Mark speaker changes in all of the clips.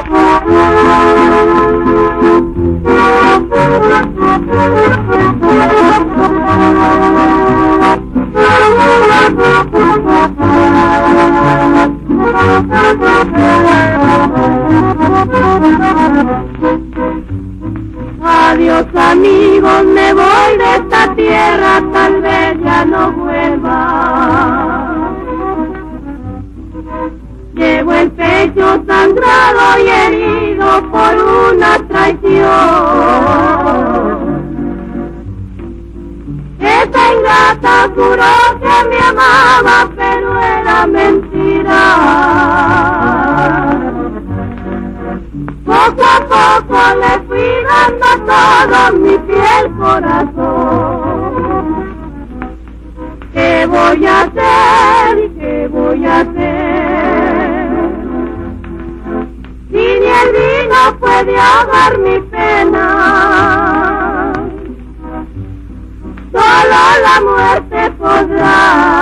Speaker 1: Adiós amigos, me voy de esta tierra, tal vez ya no vuelva. Llevo el pecho sangrado y herido por una traición. Esa ingrata juró que me amaba, pero era mentira. Poco a poco le fui dando todo mi fiel corazón. ¿Qué voy a hacer? ¿Qué voy a hacer? Si ni el vino puede ahogar mi pena, solo la muerte podrá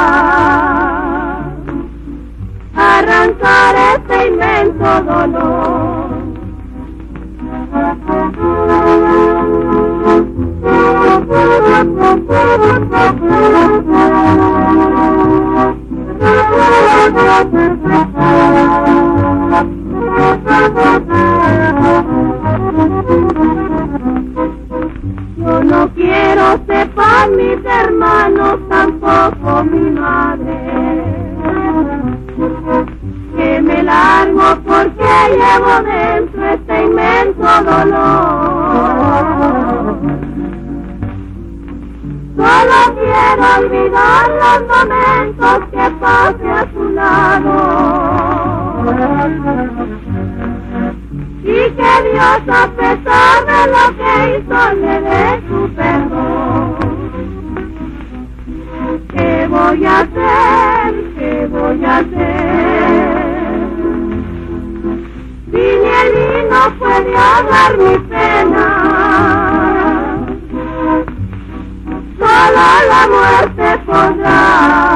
Speaker 1: arrancar este inmenso dolor. Yo no quiero sepan mis hermanos, tampoco mi madre, que me largo porque llevo dentro este inmenso dolor. Solo quiero olvidar los momentos que pasé a su lado, y que Dios, a pesar de lo que hizo, le dé su perdón. ¿Qué voy a hacer? ¿Qué voy a hacer? Si ni el vino puede ahogar mi pena, solo la muerte podrá